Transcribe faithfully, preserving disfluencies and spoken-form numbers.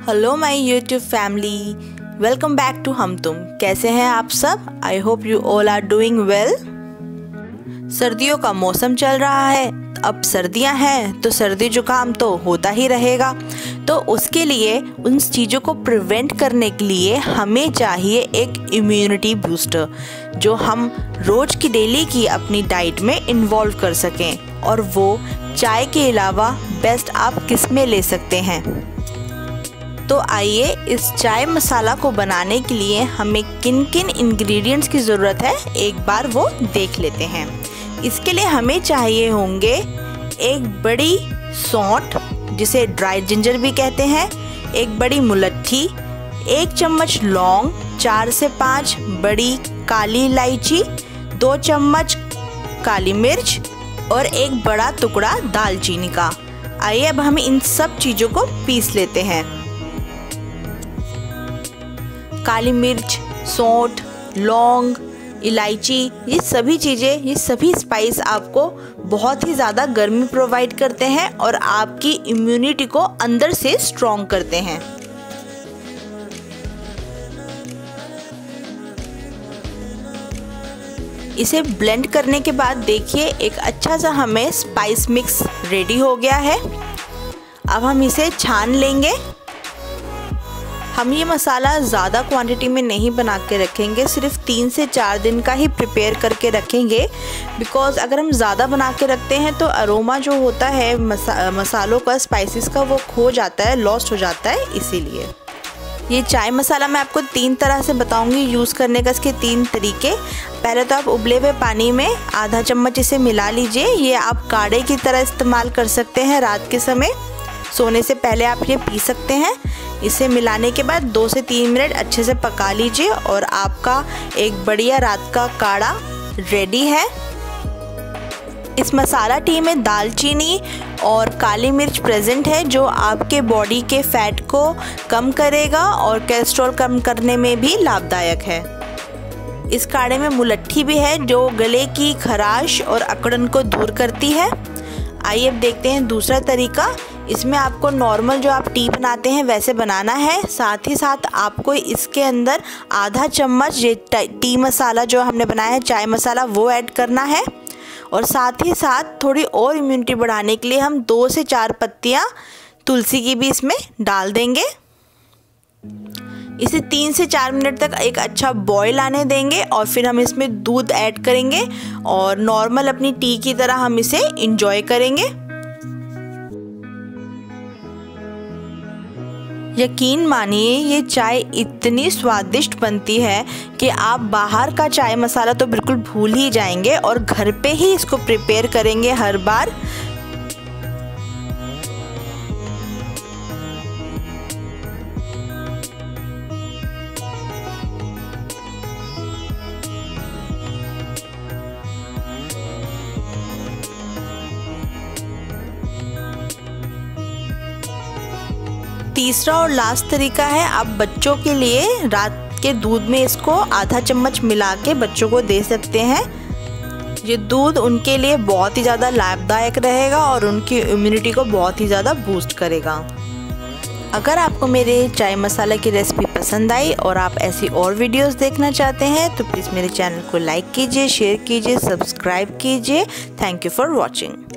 Hello my YouTube family, welcome back to Hum Tum. कैसे हैं आप सब? I hope you all are doing well. सर्दियों का मौसम चल रहा है, अब सर्दियां हैं तो सर्दी जुकाम तो होता ही रहेगा। तो उसके लिए उन चीज़ों को प्रिवेंट करने के लिए हमें चाहिए एक इम्यूनिटी बूस्टर जो हम रोज़ की डेली की अपनी डाइट में इन्वॉल्व कर सकें। और वो चाय के अलावा बेस्ट आप किस में ले सकते हैं। तो आइए इस चाय मसाला को बनाने के लिए हमें किन किन इंग्रेडिएंट्स की ज़रूरत है एक बार वो देख लेते हैं। इसके लिए हमें चाहिए होंगे एक बड़ी सौंठ जिसे ड्राई जिंजर भी कहते हैं, एक बड़ी मुलट्ठी, एक चम्मच लौंग, चार से पाँच बड़ी काली इलायची, दो चम्मच काली मिर्च और एक बड़ा टुकड़ा दालचीनी का। आइए अब हम इन सब चीज़ों को पीस लेते हैं। काली मिर्च, सौंठ, लौंग, इलायची, ये सभी चीज़ें, ये सभी स्पाइस आपको बहुत ही ज़्यादा गर्मी प्रोवाइड करते हैं और आपकी इम्यूनिटी को अंदर से स्ट्रॉन्ग करते हैं। इसे ब्लेंड करने के बाद देखिए एक अच्छा सा हमें स्पाइस मिक्स रेडी हो गया है। अब हम इसे छान लेंगे। हम ये मसाला ज़्यादा क्वांटिटी में नहीं बना के रखेंगे, सिर्फ तीन से चार दिन का ही प्रिपेयर करके रखेंगे। बिकॉज़ अगर हम ज़्यादा बना के रखते हैं तो अरोमा जो होता है मसा, मसालों का, स्पाइसेस का, वो खो जाता है, लॉस्ट हो जाता है। इसीलिए ये चाय मसाला मैं आपको तीन तरह से बताऊंगी यूज़ करने का, इसके तीन तरीके। पहले तो आप उबले हुए पानी में आधा चम्मच इसे मिला लीजिए। ये आप काढ़े की तरह इस्तेमाल कर सकते हैं। रात के समय सोने से पहले आप ये पी सकते हैं। इसे मिलाने के बाद दो से तीन मिनट अच्छे से पका लीजिए और आपका एक बढ़िया रात का काढ़ा रेडी है। इस मसाला टी में दालचीनी और काली मिर्च प्रेजेंट है जो आपके बॉडी के फैट को कम करेगा और कोलेस्ट्रॉल कम करने में भी लाभदायक है। इस काढ़े में मुलट्ठी भी है जो गले की खराश और अकड़न को दूर करती है। आइए अब देखते हैं दूसरा तरीका। इसमें आपको नॉर्मल जो आप टी बनाते हैं वैसे बनाना है। साथ ही साथ आपको इसके अंदर आधा चम्मच ये टी मसाला जो हमने बनाया है, चाय मसाला, वो ऐड करना है। और साथ ही साथ थोड़ी और इम्यूनिटी बढ़ाने के लिए हम दो से चार पत्तियां तुलसी की भी इसमें डाल देंगे। इसे तीन से चार मिनट तक एक अच्छा बॉईल आने देंगे और फिर हम इसमें दूध ऐड करेंगे और नॉर्मल अपनी टी की तरह हम इसे इंजॉय करेंगे। यकीन मानिए ये चाय इतनी स्वादिष्ट बनती है कि आप बाहर का चाय मसाला तो बिल्कुल भूल ही जाएंगे और घर पे ही इसको प्रिपेयर करेंगे हर बार। तीसरा और लास्ट तरीका है, आप बच्चों के लिए रात के दूध में इसको आधा चम्मच मिला के बच्चों को दे सकते हैं। ये दूध उनके लिए बहुत ही ज़्यादा लाभदायक रहेगा और उनकी इम्यूनिटी को बहुत ही ज़्यादा बूस्ट करेगा। अगर आपको मेरे चाय मसाला की रेसिपी पसंद आई और आप ऐसी और वीडियोस देखना चाहते हैं तो प्लीज़ मेरे चैनल को लाइक कीजिए, शेयर कीजिए, सब्सक्राइब कीजिए। Thank you for watching.